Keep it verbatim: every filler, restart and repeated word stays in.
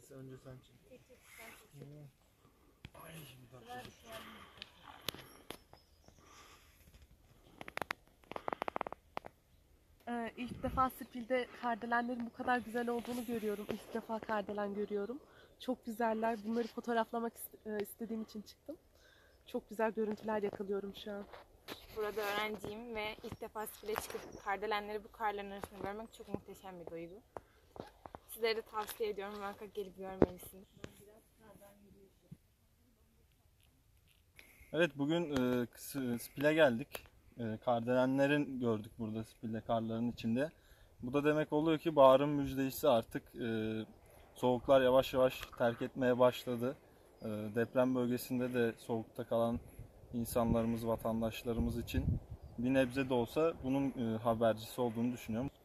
önce sen çek. Çek çek sen çek. çek. Ay bir dakika. Ee, ilk defa Spil'de kardelenlerin bu kadar güzel olduğunu görüyorum. İlk defa kardelen görüyorum. Çok güzeller. Bunları fotoğraflamak ist- istediğim için çıktım. Çok güzel görüntüler yakalıyorum şu an. Burada öğrenciyim ve ilk defa Spil'e çıkıp kardelenleri bu karların arasında görmek çok muhteşem bir duygu. Sizlere de tavsiye ediyorum. Muhakkak gelip görmelisiniz. Evet, bugün e, S- Spil'e geldik. E, kardelenlerin gördük burada Spil'de, karların içinde. Bu da demek oluyor ki baharın müjdecisi artık. E, soğuklar yavaş yavaş terk etmeye başladı. E, deprem bölgesinde de soğukta kalan insanlarımız, vatandaşlarımız için bir nebze de olsa bunun e, habercisi olduğunu düşünüyorum.